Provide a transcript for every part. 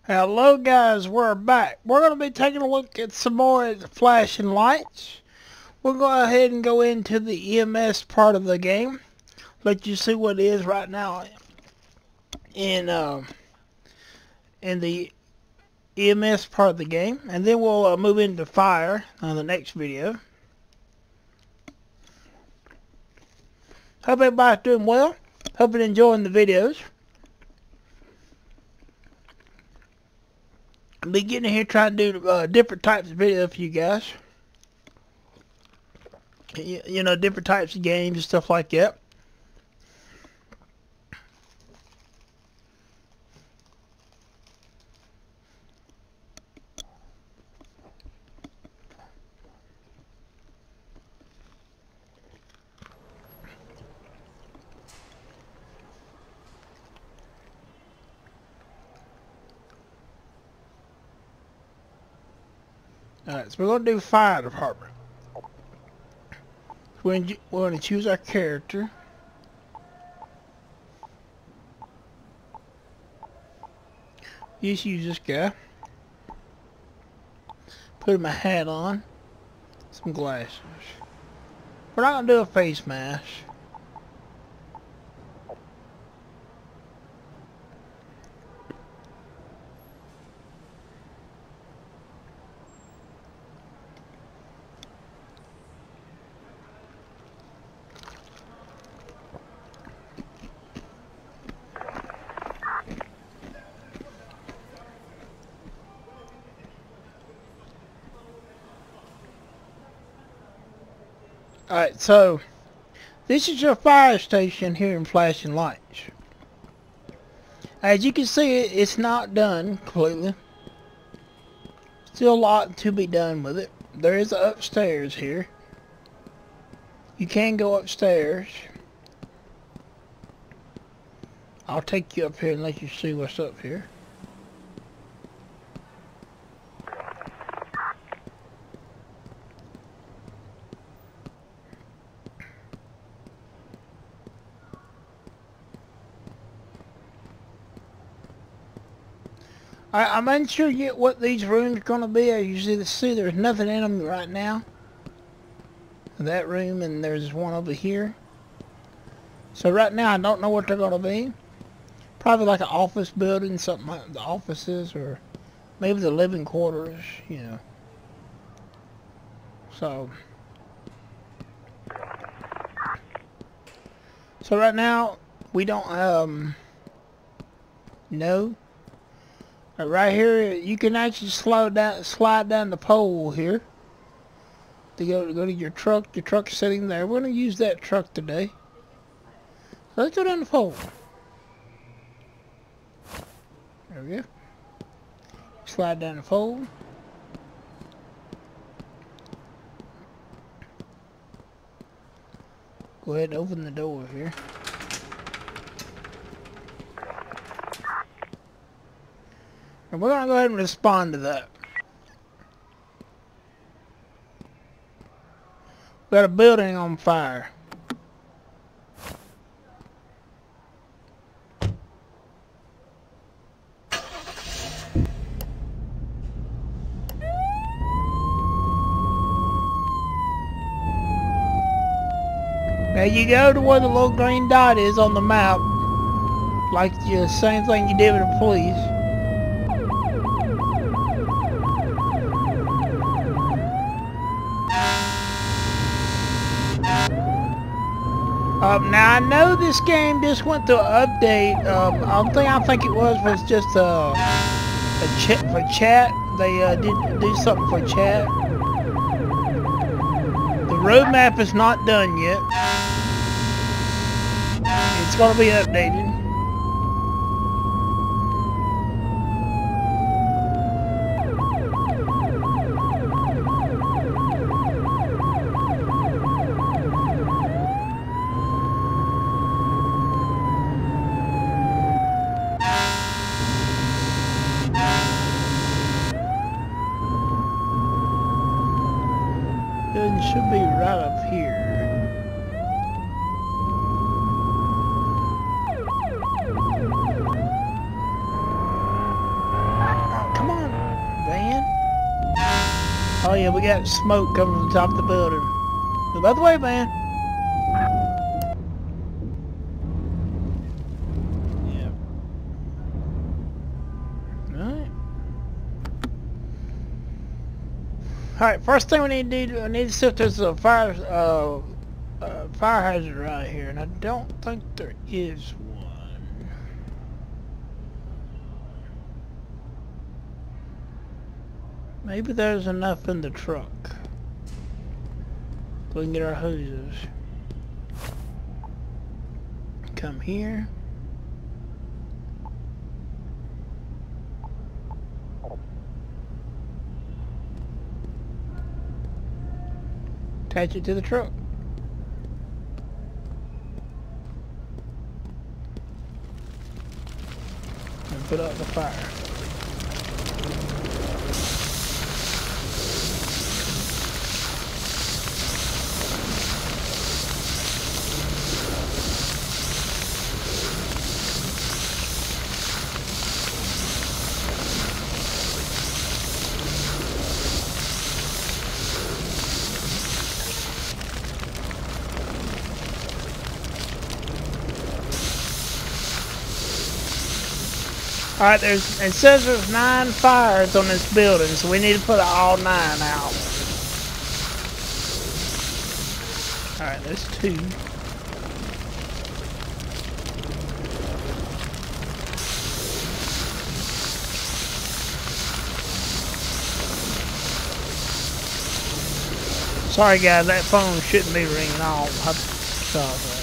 Hello guys, we're back. We're going to be taking a look at some more flashing lights. We'll go ahead and go into the EMS part of the game. Let you see what it is right now in the EMS part of the game. And then we'll move into fire on the next video. Hope everybody's doing well. Hope you're enjoying the videos. I'll be getting here trying to do different types of videos for you guys. You know, different types of games and stuff like that. Alright, so we're going to do fire department. We're going to choose our character. Just use this guy. Put my hat on. Some glasses. We're not going to do a face mask. Alright, so this is your fire station here in Flashing Lights. As you can see, it's not done completely. Still a lot to be done with it. There is upstairs here. You can go upstairs. I'll take you up here and let you see what's up here. I'm unsure yet what these rooms are going to be. As you see, there's nothing in them right now. That room, and there's one over here. So right now I don't know what they're going to be. Probably like an office building, something like the offices, or maybe the living quarters, you know. So right now we don't know. Right here, you can actually slide down the pole here to go to your truck. Your truck's sitting there. We're gonna use that truck today. So let's go down the pole. There we go. Slide down the pole. Go ahead and open the door here. And we're going to go ahead and respond to that. We got a building on fire. Now you go to where the little green dot is on the map. Like the same thing you did with the police. Now I know this game just went through an update. I think it was just a chat for chat. They did do something for chat. The roadmap is not done yet. It's going to be updated. It should be right up here. yeah, we got smoke coming from the top of the building. Move out the way, man. Yeah. Alright. Alright, first thing we need to do, I need to see if there's a fire hazard right here, and I don't think there is one. Maybe there's enough in the truck. We can get our hoses. Come here. Attach it to the truck. And put out the fire. Alright, it says there's 9 fires on this building, so we need to put all 9 out. Alright, there's 2. Sorry guys, that phone shouldn't be ringing off. I saw that.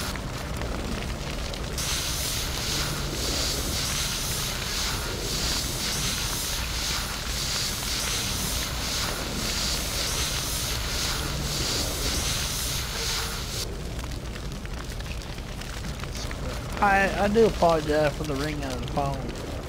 I do apologize for the ringing of the phone.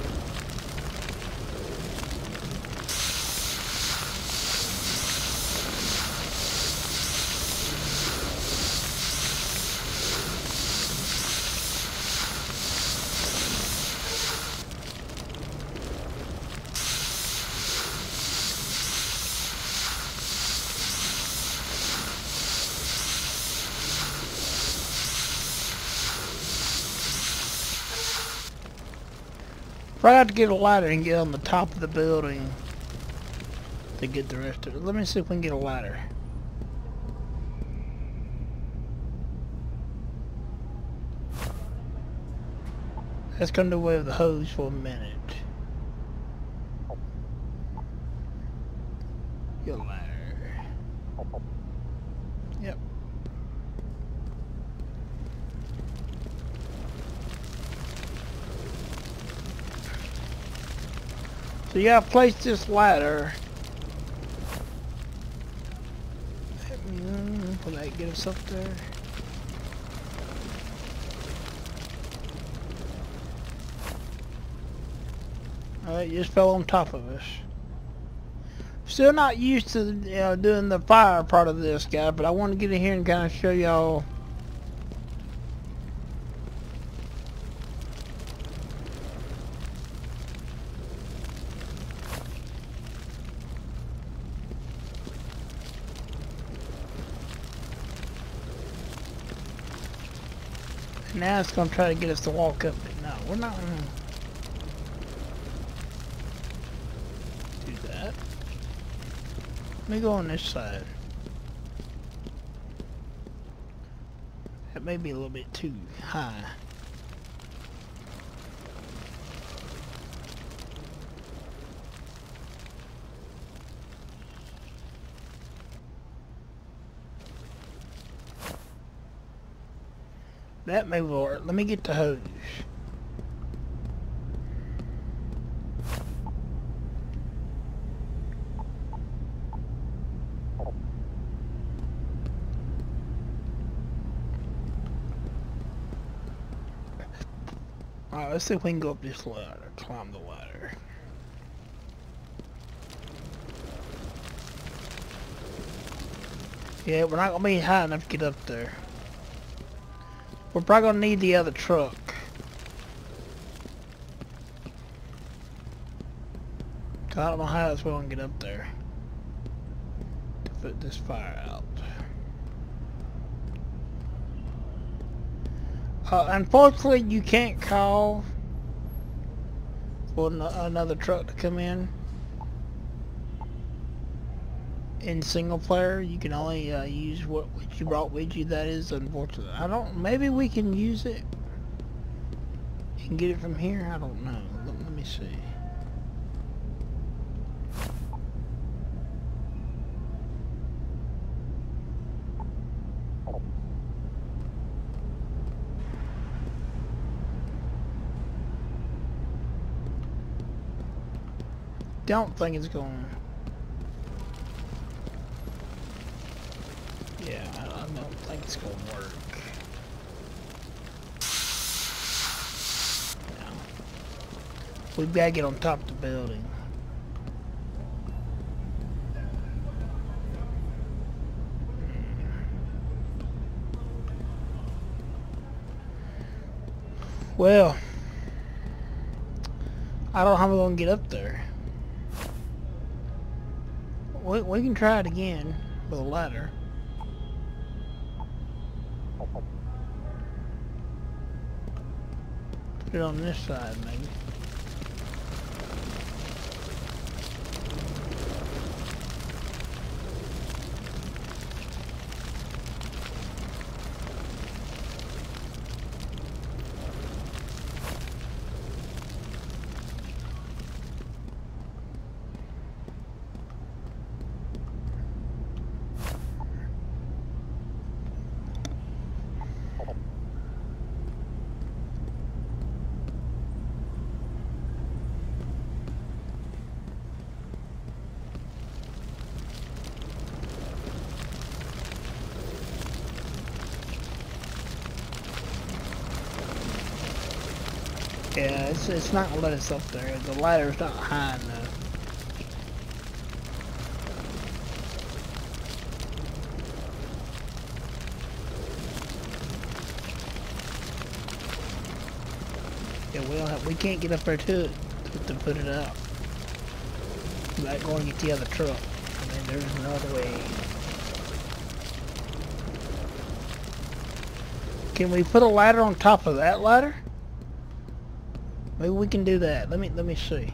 I have to get a ladder and get on the top of the building to get the rest of it. Let me see if we can get a ladder. That's gonna do away with the hose for a minute. Get a ladder. Yep. So you gotta place this ladder. Will that get us up there? Alright, just fell on top of us. Still not used to doing the fire part of this, guy, but I want to get in here and kind of show y'all. Now it's going to try to get us to walk up it. No, we're not going to do that. Let me go on this side. That may be a little bit too high. That may work. Let me get the hose. Alright, let's see if we can go up this ladder. Climb the ladder. Yeah, we're not going to be high enough to get up there. We're probably going to need the other truck. I don't know how else we're going to get up there. put this fire out. Unfortunately, you can't call for another truck to come in single player. You can only use what you brought with you. That is unfortunate. Maybe we can use it and get it from here. I don't know. Let me see. Don't think it's going. Yeah, I don't think it's going to work. No. We've got to get on top of the building. Well, I don't know how we're going to get up there. We can try it again with a ladder. Put it on this side, maybe. Yeah, it's not gonna let us up there. The ladder's not high enough. Yeah, we can't get up there to it to put it out. We're not going to get the other truck. I mean, there's no other way. Can we put a ladder on top of that ladder? Maybe we can do that. Let me see.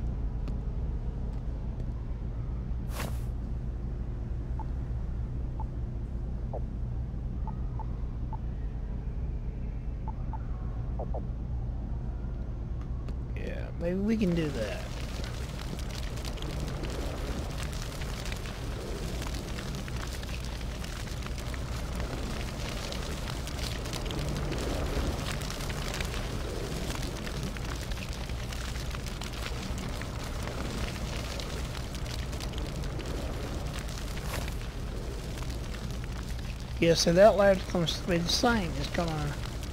Yeah, maybe we can do that. Yeah, so that ladder comes to be the same. It's gonna...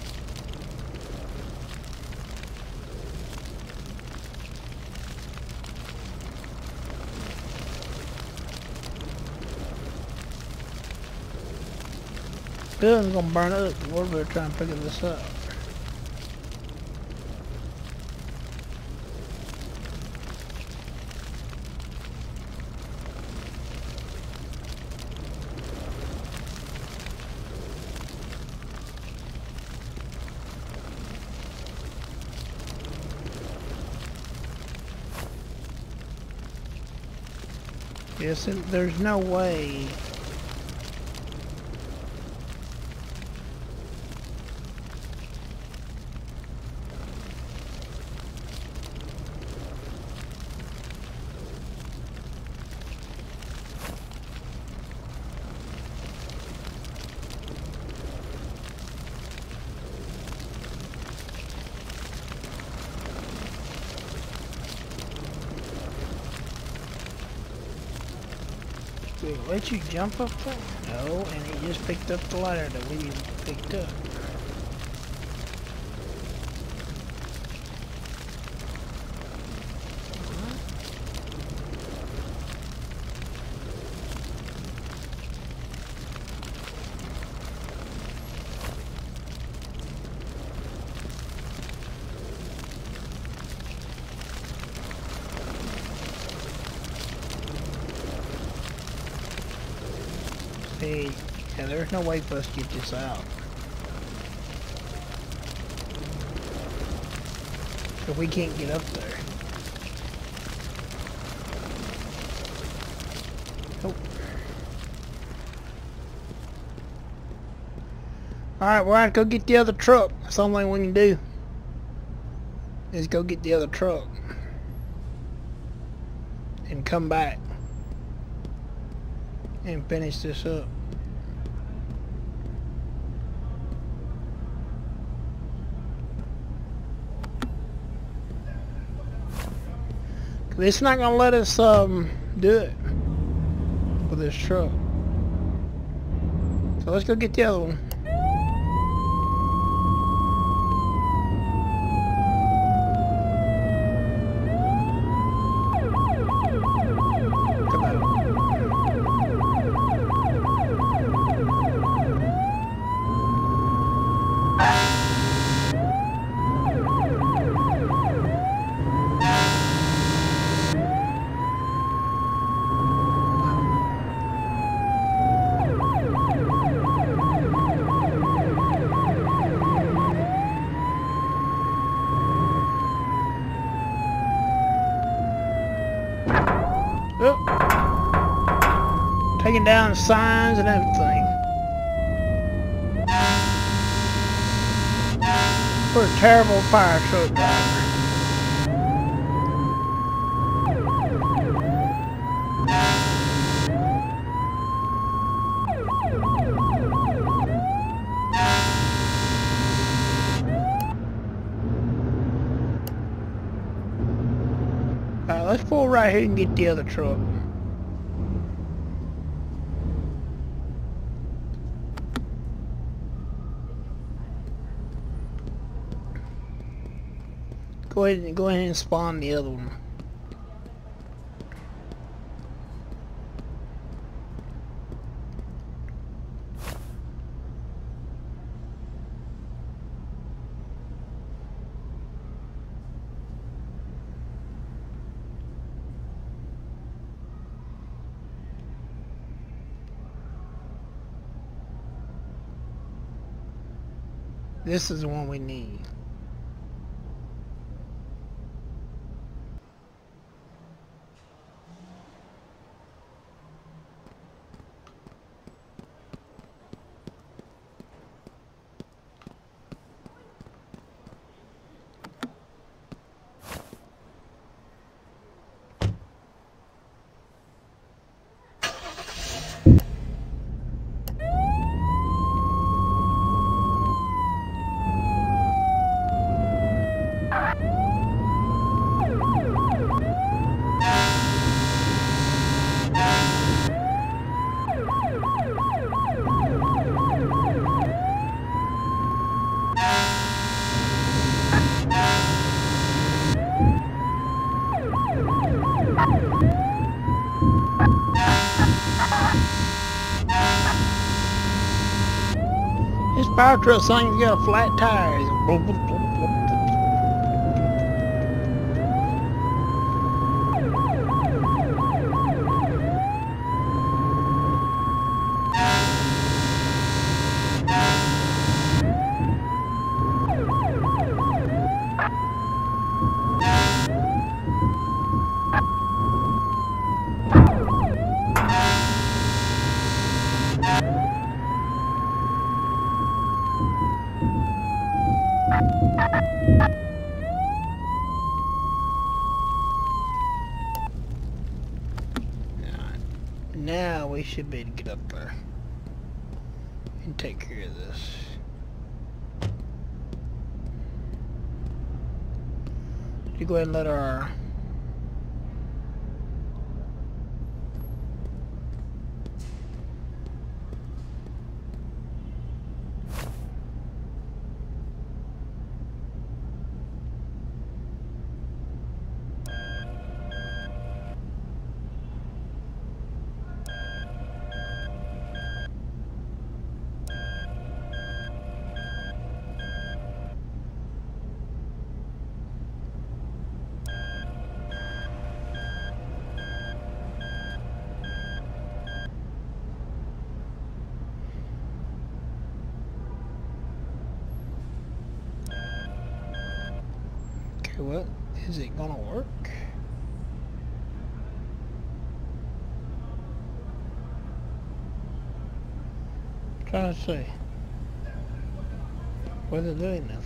building's gonna burn up. We're gonna try and figure this out. Yes, there's no way. Did it let you jump up there? No, and it just picked up the ladder that we picked up. Hey, yeah, there's no way for us to get this out. So we can't get up there. Nope. Alright, we're gonna go get the other truck. That's the only thing we can do. Is go get the other truck. And come back. And finish this up. It's not gonna let us do it with this truck. So let's go get the other one. Come on. Oh. Taking down signs and everything. We're a terrible fire truck driver. Alright, let's pull right here and get the other truck. Go ahead and spawn the other one. This is the one we need. This fire truck thing's got a flat tire. It's blub, blub, blub, blub, blub. Now we should be able to get up there and take care of this. You go ahead and let our Okay, well, is it gonna work? Trying to see. Wasn't doing nothing.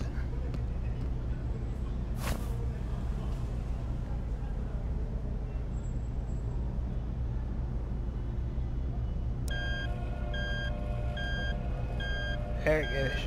There it goes.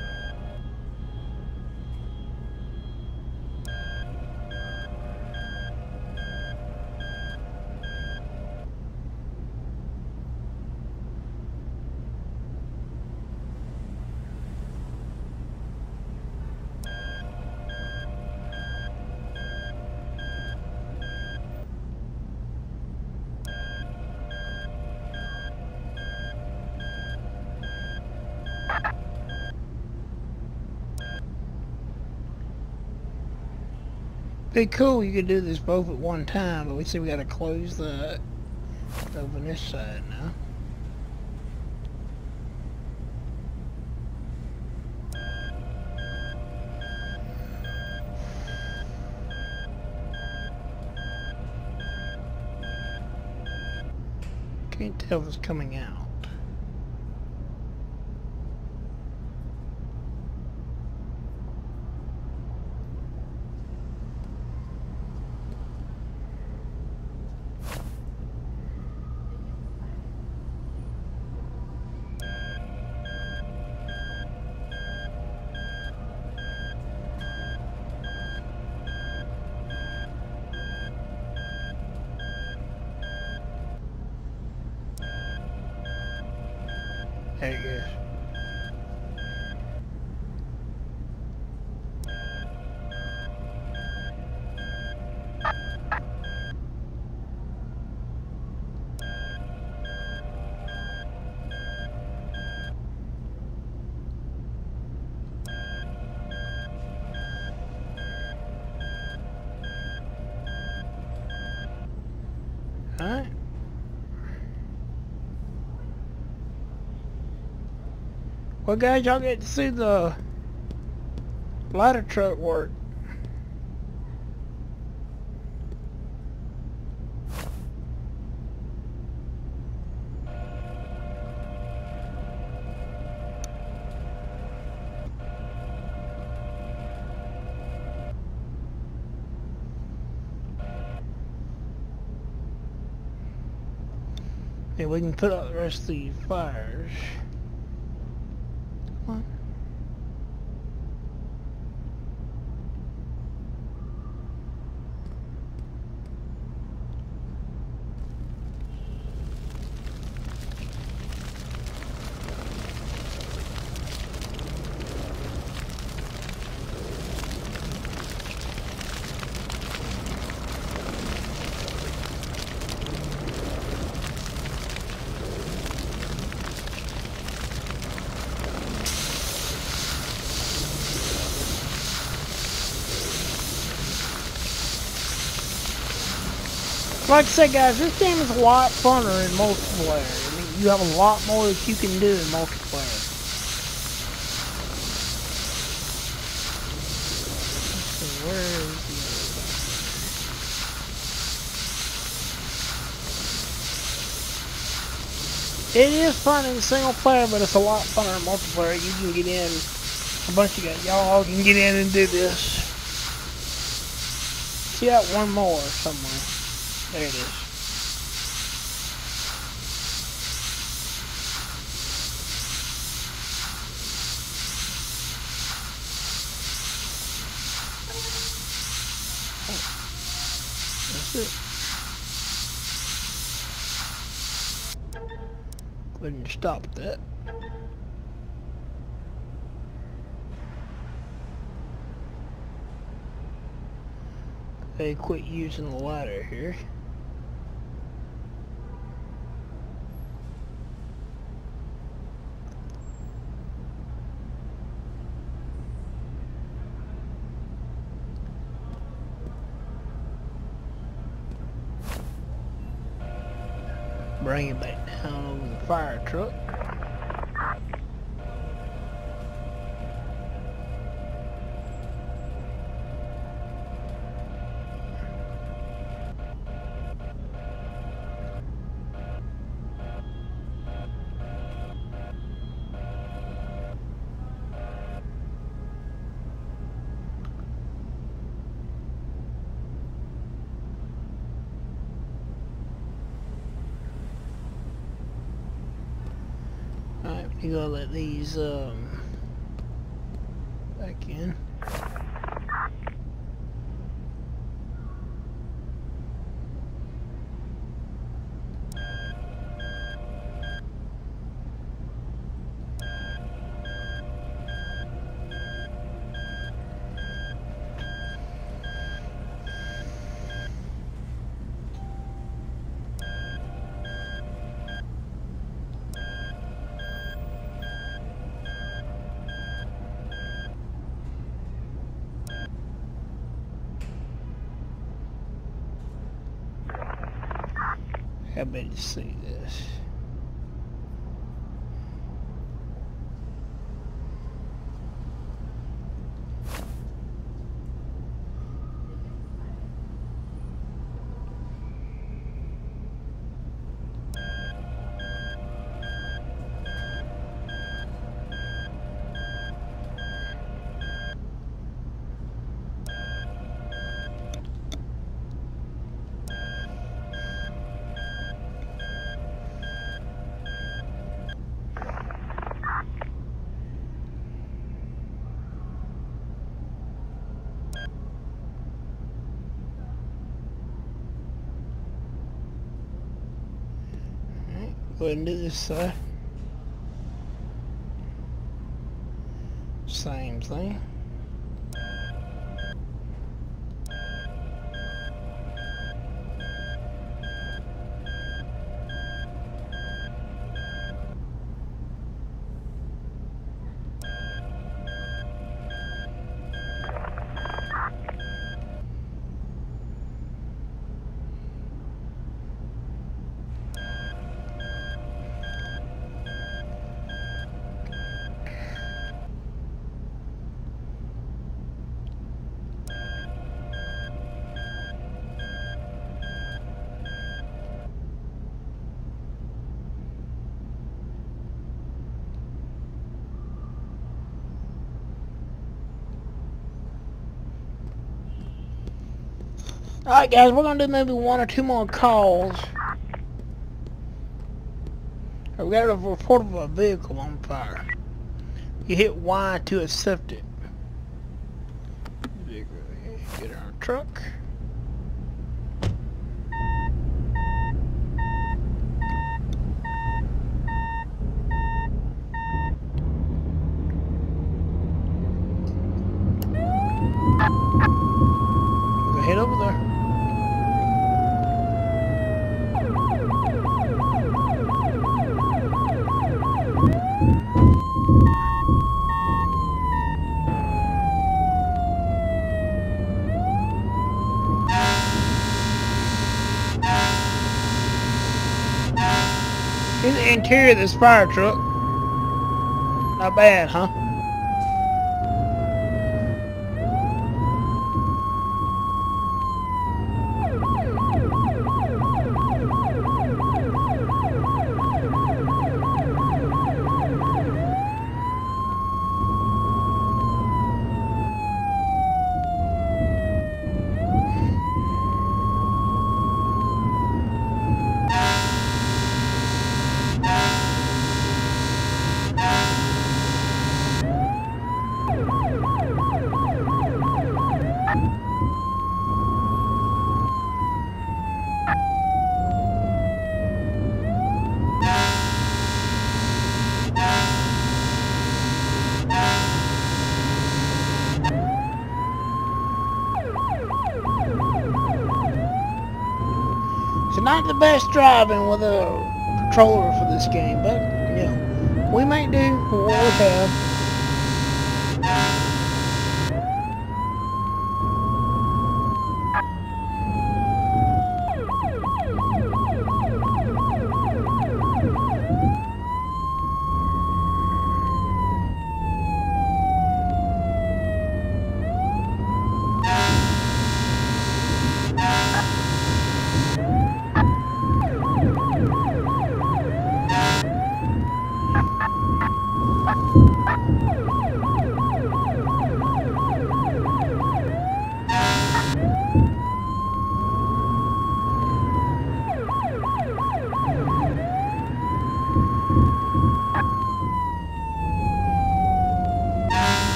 Be cool you could do this both at one time, but we see we gotta close the open this side now. Can't tell if it's coming out. There it goes. Alright. Well guys, y'all get to see the ladder truck work. And we can put out the rest of the fires. Come on. Like I said guys, this game is a lot funner in multiplayer. I mean, you have a lot more that you can do in multiplayer. Let's see, where is the other guy? It is fun in single player, but it's a lot funner in multiplayer. You can get in, a bunch of y'all can get in and do this. See that one more somewhere. There it is. That's it. Go ahead and stop that. They quit using the ladder here. Bring it back down over the fire truck. You gotta let these back in. How about you see this? Go ahead and do this side. Same thing. Alright guys, we're gonna do maybe 1 or 2 more calls. We got a report of a vehicle on fire. You hit Y to accept it. Get our truck. Go head over there. Here's the interior of this fire truck. Not bad, huh? So not the best driving with a controller for this game, but you know, we may do what we have.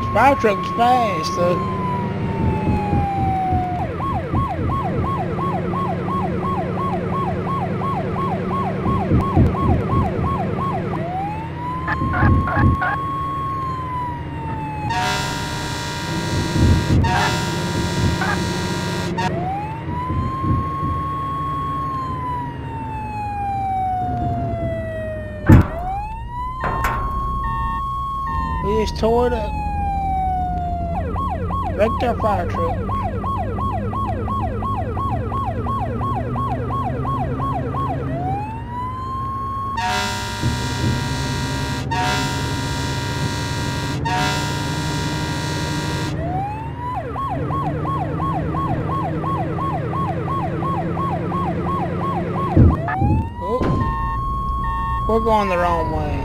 Fire truck's fast, though. We just tore it up. Wrecked our fire truck. Oh, we're going the wrong way.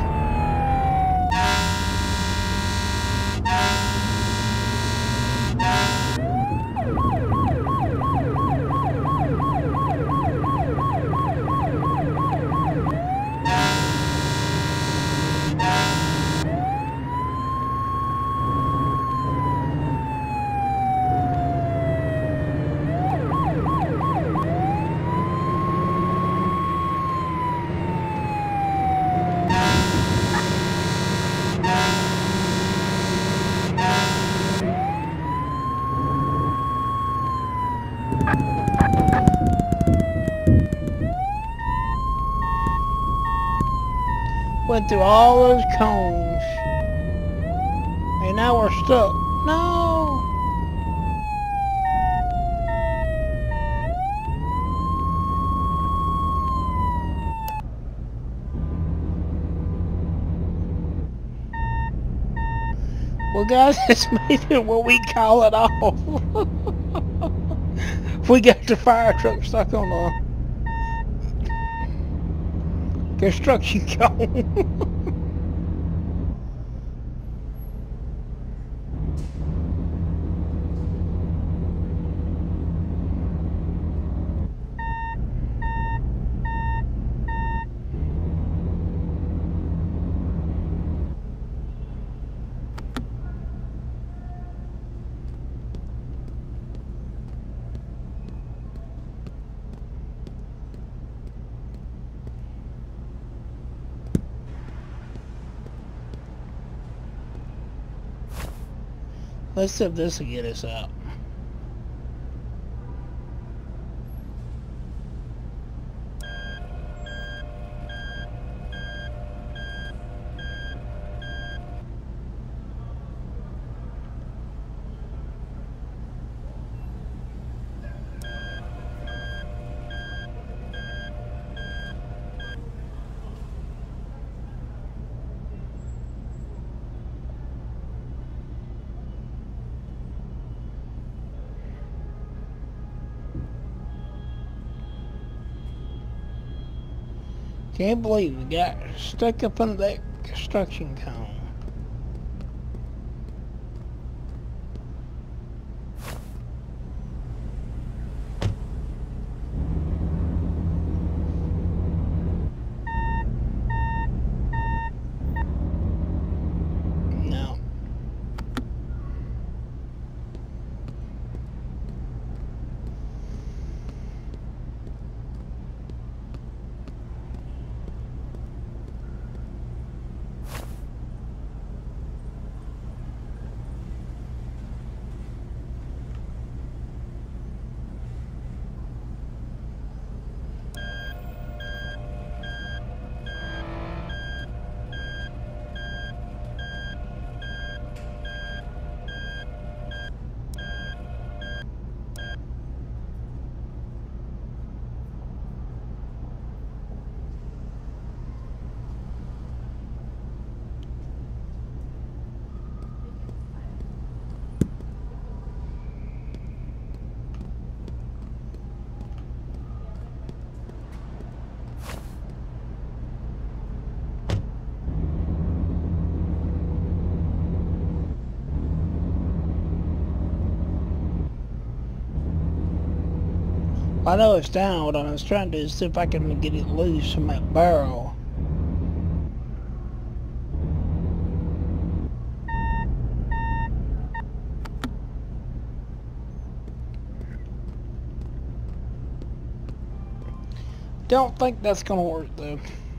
Went through all those cones. And now we're stuck. No! Well guys, it's made it what we call it off. We got the fire truck stuck on a construction cone. Let's see if this will get us out. Can't believe we got stuck up under that construction cone. No. I know it's down. What I was trying to do is see if I can get it loose from that barrel. Don't think that's gonna work though.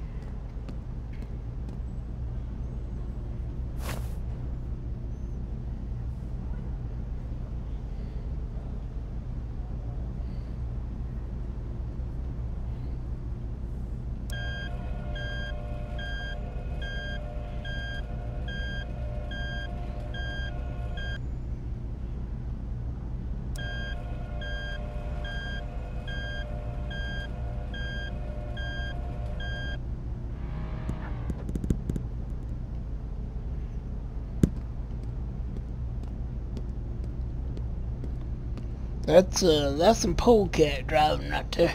That's some polecat driving right there.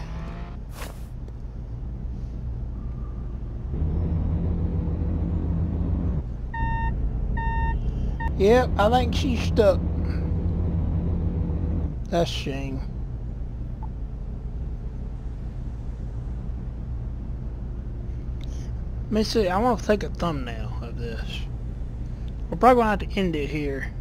Yep, I think she's stuck. That's a shame. Let me see, I want to take a thumbnail of this. We're probably going to have to end it here.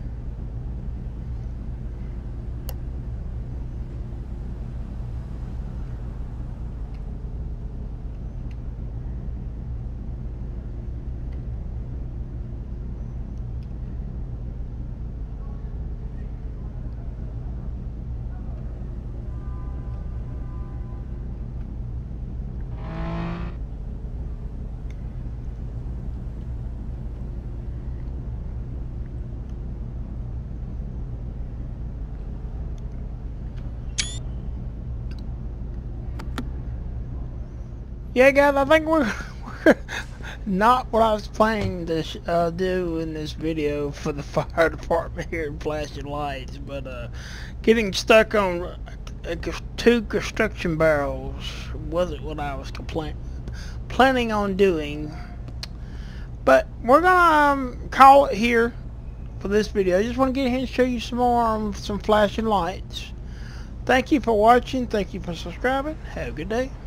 Yeah, guys, I think we're not what I was planning to do in this video for the fire department here in Flashing Lights, but getting stuck on 2 construction barrels wasn't what I was planning on doing. But we're gonna call it here for this video. I just want to get ahead and show you some more on some Flashing Lights. Thank you for watching. Thank you for subscribing. Have a good day.